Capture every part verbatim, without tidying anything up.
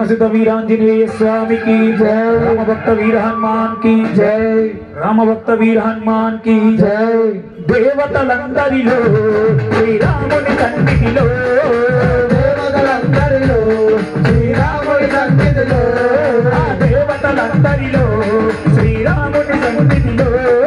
पवनसुत वीरांजनेय स्वामी की जय। राम भक्त वीर हनुमान की जय। राम भक्त वीर हनुमान की जय। देवतलंदरिलो శ్రీరాముని సన్నిధిలో దేవతలందరిలో శ్రీరాముని సన్నిధిలో దేవతలందరిలో శ్రీరాముని సన్నిధిలో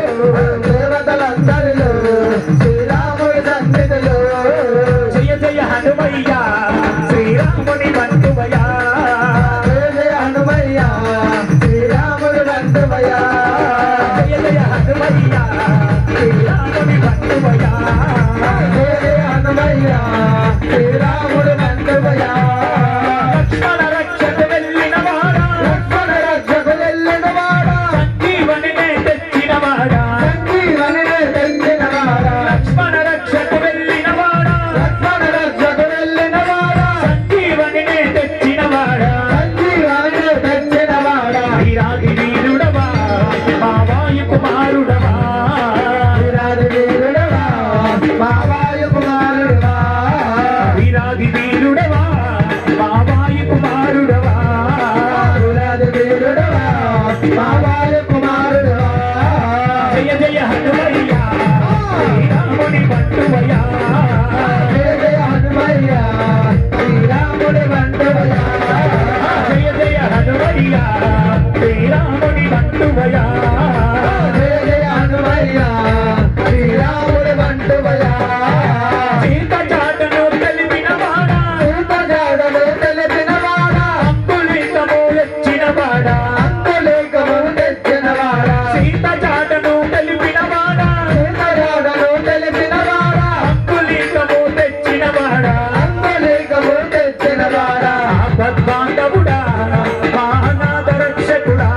దేవతలందరిలో శ్రీరాముని సన్నిధిలో జయ జయ హనుమయ్య శ్రీరాముని బంధువయ్య జయ జయ హనుమయ్య శ్రీరాముని బంధువయ్య జయ జయ హనుమయ్య శ్రీరాముని బంధువయ్య జయ జయ హనుమయ్య శ్రీరాముని బంధువయ్య లక్ష్మణ రక్షకు వెళ్ళిన వాడా లక్ష్మణ రక్షకు వెళ్ళిన వాడా సంజీవనినే తెచ్చిన వాడా సంజీవనినే తెచ్చిన వాడా లక్ష్మణ రక్షకు వెళ్ళిన వాడా లక్ష్మణ రక్షకు వెళ్ళిన వాడా సంజీవనినే తెచ్చిన వాడా సంజీవనినే తెచ్చిన వాడా వీరాది వీరుడవా మా వాయు కుమారుడవా వీరాది వీరుడవా మా వాయు కుమారుడవా వీరాది వీరుడవా మా వాయు కుమారుడవా వీరాది వీరుడవా మా వాయు కుమారుడవా జయ జయ హనుమయ్య శ్రీరాముని బంధువయ్య జయ జయ హనుమయ్య శ్రీరాముని బంధువయ్య జయ జయ హనుమయ్య శ్రీరాముని బంధువయ్య జయ జయ హనుమయ్య శ్రీరాముని బంధువయ్య సీత జాడను తెలిపిన వాడా సీత జాడను తెలిపిన వాడా అంకులేకము తెచ్చిన వాడా అంకులేకము తెచ్చిన వాడా సీత జాడను తెలిపిన వాడా సీత జాడను తెలిపిన వాడా అంకులేకము తెచ్చిన వాడా అంకులేకము తెచ్చిన వాడా ఆపద్బాంధవుడా మా అనాథ రక్షకుడా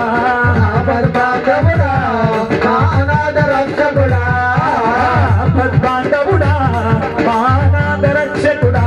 ఆపద్బాంధవుడా మా అనాథ రక్షకుడా ఆపద్బాంధవుడా మా అనాథ రక్షకుడా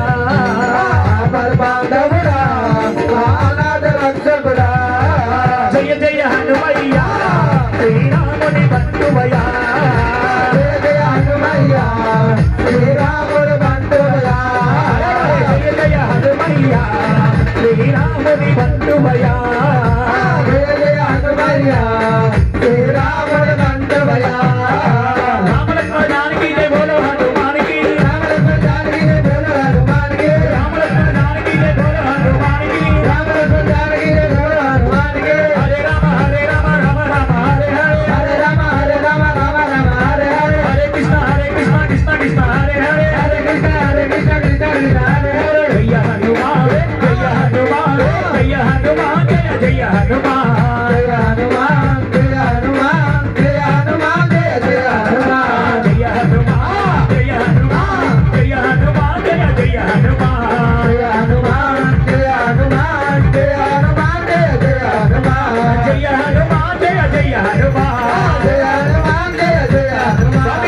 ఆపద్బాంధవుడా మా అనాథ రక్షకుడా జయ జయ హనుమయ్య శ్రీరాముని బంధువయ్య జయ జయ హనుమయ్య శ్రీరాముని బంధువయ్య జయ జయ హనుమయ్య శ్రీరాముని బంధువయ్య జయ జయ హనుమయ్య శ్రీరాముని బంధువయ్య రామలక్ష్మణ జానకి జయ బోలో హనుమానికి రామలక్ష్మణ జానకి జయ బోలో హనుమానికి రామలక్ష్మణ జానకి జయ బోలో హనుమానికి రామలక్ష్మణ జానకి జయ బోలో హనుమానికి హరే రామ హరే రామ రామ రామ హరే హరే హరే రామ హరే రామ రామ రామ హరే హరే హరే కృష్ణ హరే కృష్ణ కృష్ణ కృష్ణ హరే హరే హరే కృష్ణ హరే కృష్ణ కృష్ణ కృష్ణ హరే హరే జయ హనుమాన్ జయ హనుమాన్ జయ హనుమాన్ జయ జయ హనుమాన్ జయ హనుమాన్ జయ హనుమాన్ జయ హనుమాన్ జయ జయ హనుమాన్ జయ హనుమాన్ జయ హనుమాన్ జయ హనుమాన్ జయ జయ హనుమాన్ జయ హనుమాన్ జయ హనుమాన్ జయ హనుమాన్ జయ జయ హనుమాన్ జయ హనుమాన్ జయ జయ హనుమాన్ జయ హనుమాన్ జయ జయ హనుమాన్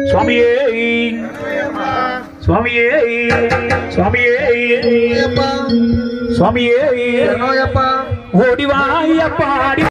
சுவாமியே சுவாமியே சுவாமியே சுவாமியே ஓடிவாயப்பாடி